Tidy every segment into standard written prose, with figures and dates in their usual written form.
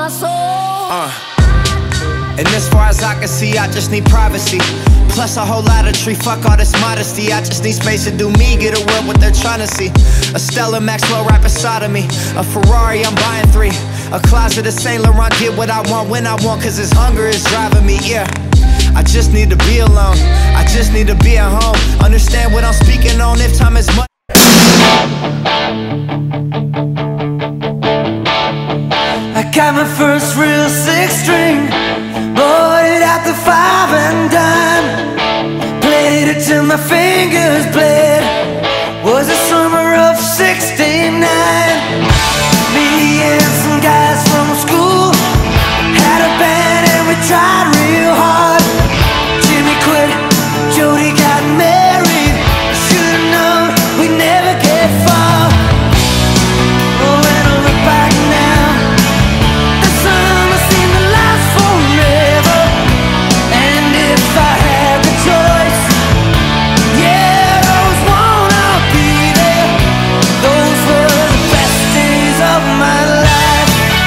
my soul. And as far as I can see, I just need privacy. Plus a whole lot of tree, fuck all this modesty. I just need space to do me, get away what they're trying to see. A Stella Maxwell right beside of me. A Ferrari, I'm buying 3. A closet of Saint Laurent, get what I want when I want, cause this hunger is driving me, yeah. I just need to be alone, I just need to be at home. Understand what I'm speaking on if time is much. I got my first real 6-string, bought it at the 5 and dime. Played it till my fingers bled. Was the summer of '69. Me and some guys from school had a band and we tried real hard. Jimmy quit, Jody got married. Should've known we'd never get far. Oh, when I look back now, the summer seemed to last forever. And if I had the choice, yeah, I always wanna be there. Those were the best days of my life.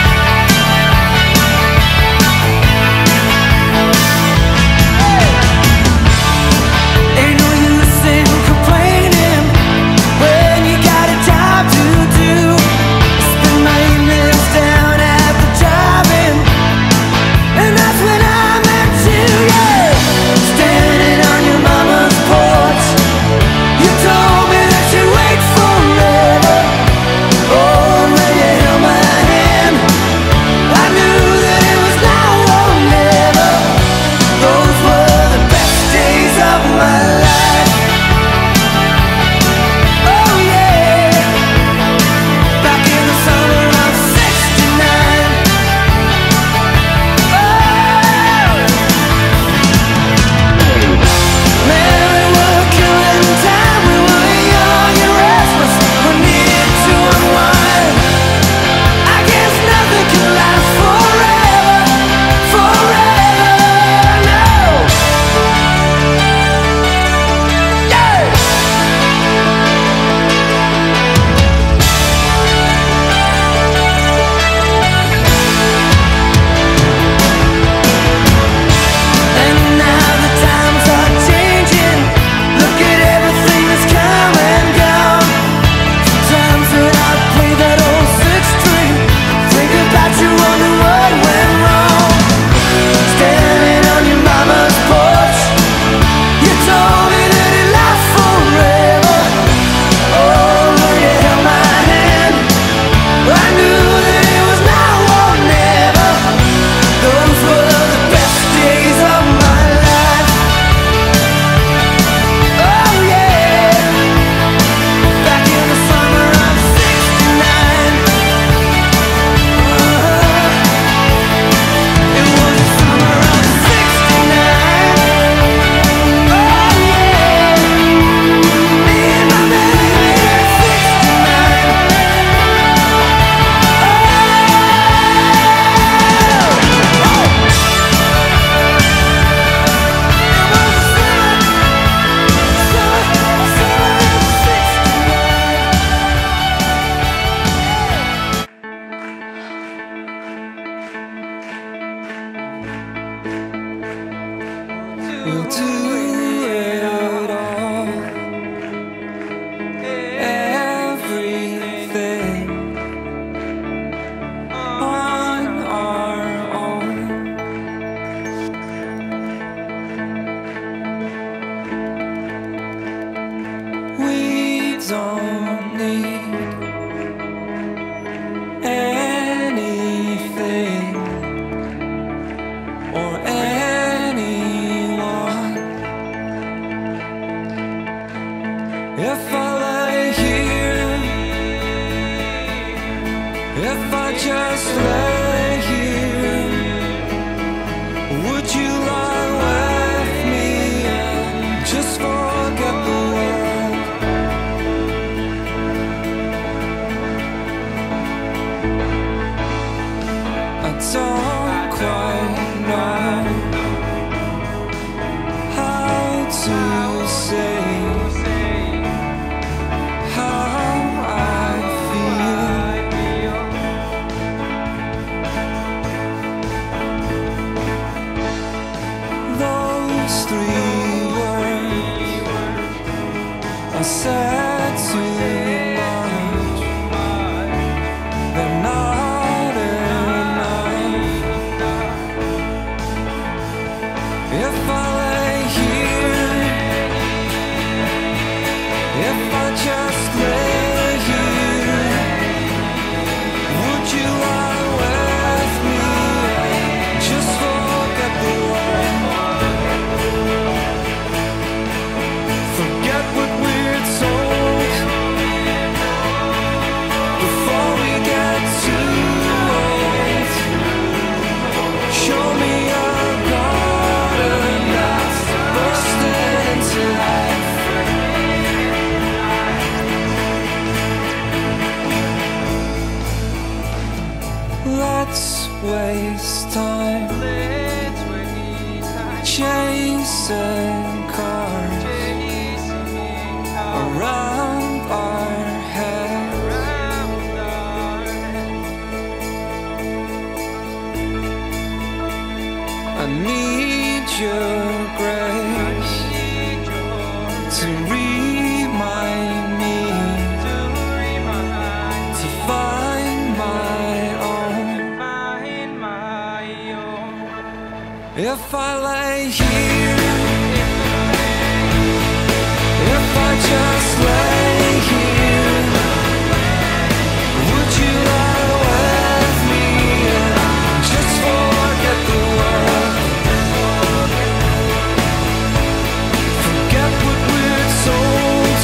Ain't no use in complaining when you got a job to do. Spend my evenings down at the drive-in, and that's when I met you, yeah. Standing on your mama's porch, you told me that you'd wait forever. Oh, when you held my hand, I knew that it was now or never. Those were the best days of my life. Oh yeah, back in the summer of '69. Man, we were killing time. We were young and restless. We needed to unwind. I guess nothing can last forever, forever, no. Yeah. And now the times are changing. Look at everything that's come and gone. Sometimes when I play that old 6-string, think about you, wonder what went wrong. Standing on your mama's porch, you told me that it lasts forever. Oh, when you held my hand, I knew that it was now or never. Those were the best days of my life. Oh yeah, back in the summer of '69. It was the summer of '69. Oh yeah, me and my baby at '69. We'll do it all, everything on our own. We don't need anything or anyone. If I lay here, if I just lay here, would you lie with me and just forget the world? I don't quite know how to say how I feel. said too much, but not enough. If I lay here, if I just lay here, would you lie with me and just forget the world? Forget what we're told before we get too old. Show me a garden that's bursting into life. Let's waste time chasing cars around our heads. I need your grace to remind me to find my own. If I lay here, if I just lay here, would you lie with me and just forget the world? Forget what we're told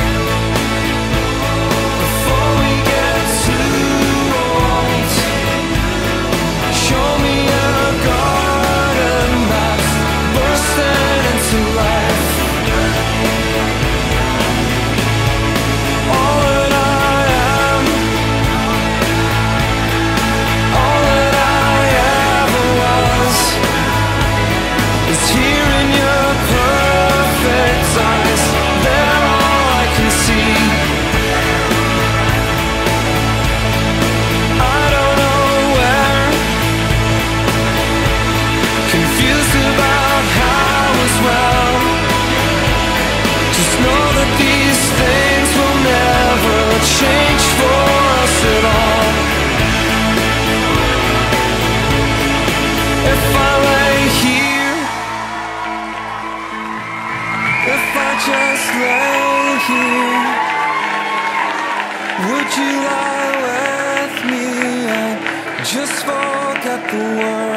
before we get too old. Show me a garden that's bursting into life. All that I am, all that I ever was, is here in your perfect eyes. They're all I can see. I don't know where, confused about how as well. Just know that these things will never change for us at all. If I lay here, if I just lay here, would you lie with me and just forget the world?